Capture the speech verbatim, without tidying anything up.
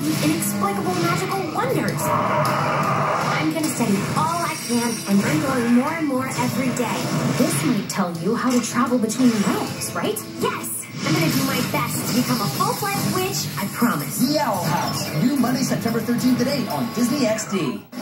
inexplicable magical wonders. I'm gonna study all I can, and I'm learning more and more every day. This might tell you how to travel between realms, right? Yes! I'm gonna do my best to become a full-fledged witch, I promise. The Owl House, new Monday, September thirteenth at eight on Disney X D.